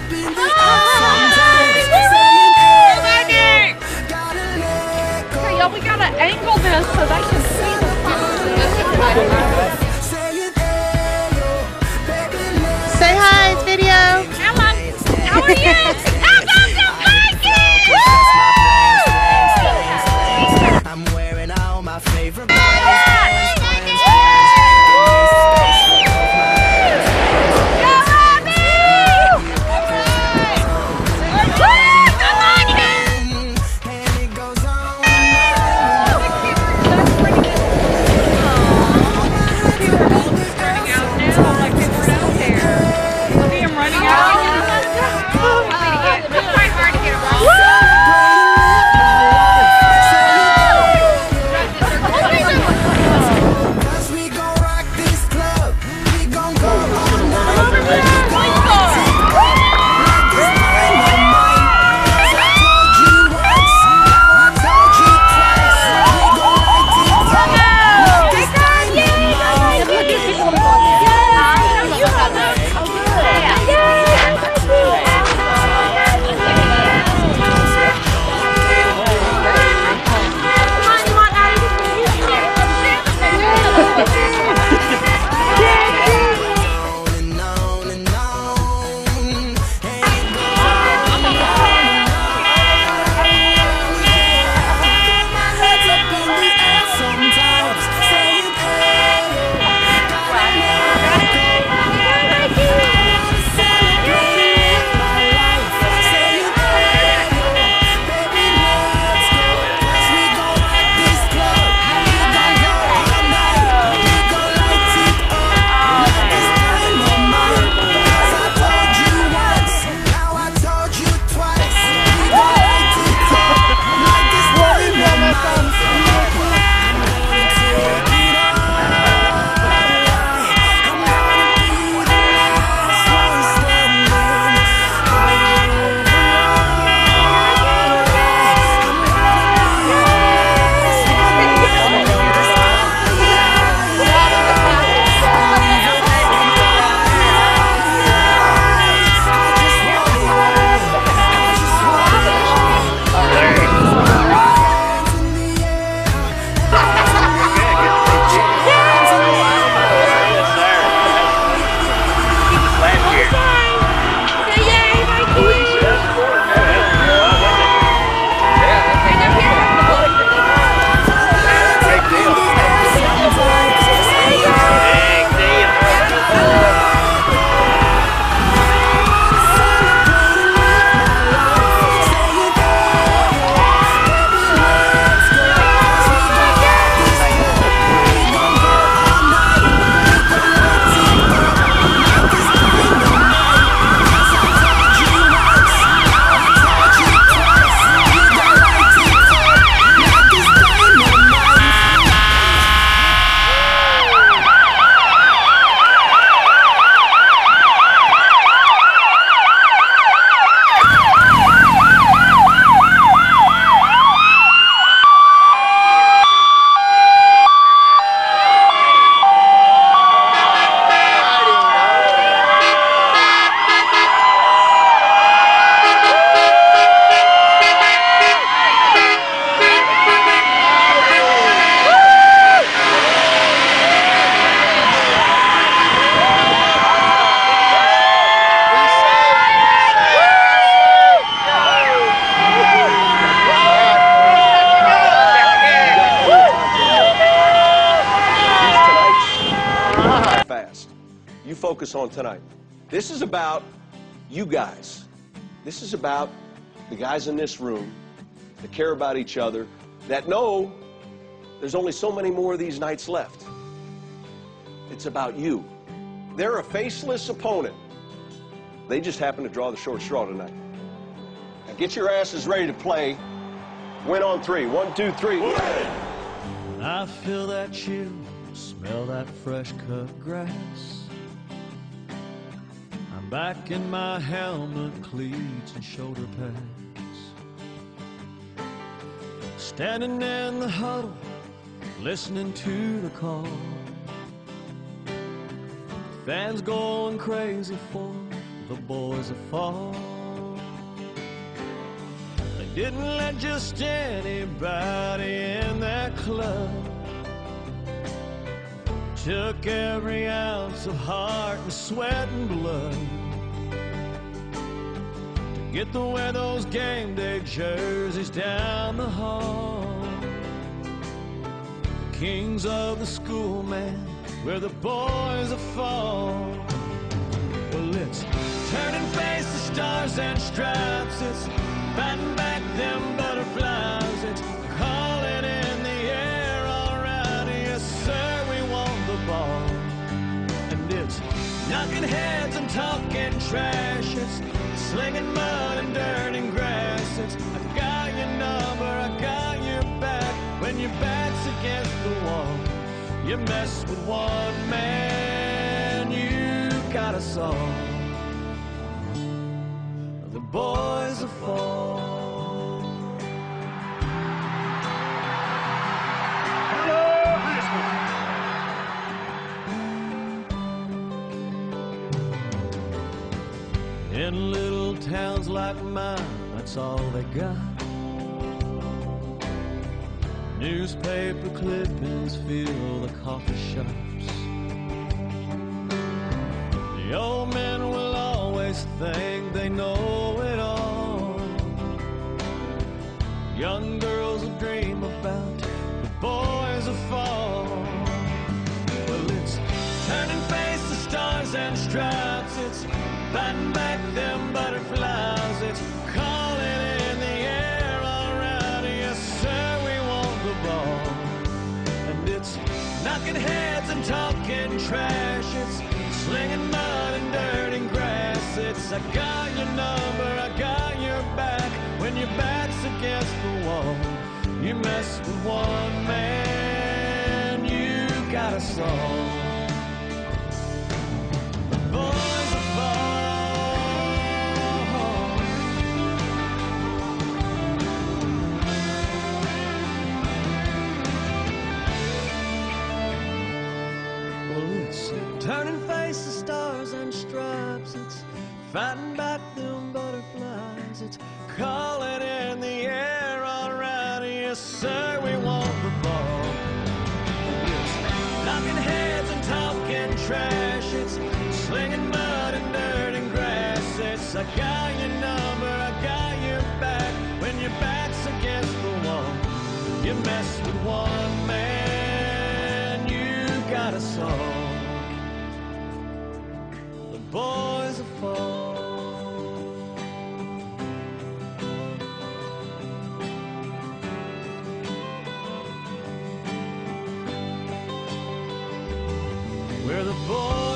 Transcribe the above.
Okay, y'all, we gotta angle this so they can see the Say hi, it's video. Hello, how are you? Lago Vista Vikings! I'm wearing all my favorite You focus on tonight. This is about you guys. This is about the guys in this room that care about each other, that know there's only so many more of these nights left. It's about you. They're a faceless opponent. They just happen to draw the short straw tonight. Now get your asses ready to play. Win on three. 1, 2, 3. I feel that chill, smell that fresh cut grass. I'm back in my helmet, cleats, and shoulder pads. Standing in the huddle, listening to the call. Fans going crazy for the boys will fall. They didn't let just anybody in their club. Took every ounce of heart and sweat and blood to get to wear those game day jerseys down the hall. Kings of the school, man, where the boys will fall. Well, it's turn and face the stars and stripes. It's fighting back them butterflies. It's calling in the air, all right, yes sir, we want the ball. And it's knocking heads and talking trash. It's slinging mud and dirt and grass. It's I got your number, I got your back. When your back's against the wall, you mess with one man, you got us all. The boys will fall. Hello, high school. In little towns like mine, that's all they got. Newspaper clippings fill the coffee shops. The old men will always think they know it all. Young girls will dream about the boys will fall. Well, it's turn and face the stars and stripes. It's fighting back them butterflies. It's calling in the air, all right, yes sir, we want the ball. And it's knocking heads and talking trash. It's slinging mud and dirt and grass. It's I got your number, I got your back. When your back's against the wall, you mess with one man, you got us all. The boys will fall. Turn and face the stars and stripes. It's fighting back them butterflies. It's calling in the air, all right, yes sir, we want the ball. It's knocking heads and talking trash. It's slinging mud and dirt and grass. It's I got your number, I got your back. When your back's against the wall, you mess with one man, you got us all. Boys will fall. Where the boys